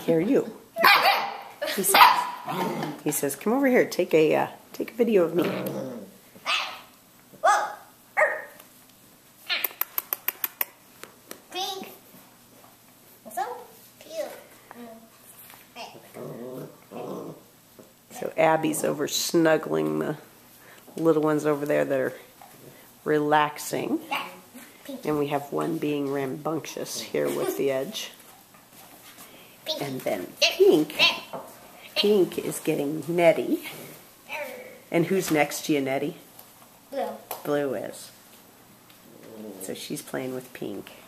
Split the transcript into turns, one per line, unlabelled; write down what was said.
Here, you. He says, come over here, take a video of me.
Pink. So cute.
So Abby's over snuggling the little ones over there that are relaxing. And we have one being rambunctious here with the edge. And then Pink is getting Nettie. And who's next to you, Nettie?
Blue.
Blue is. So she's playing with Pink.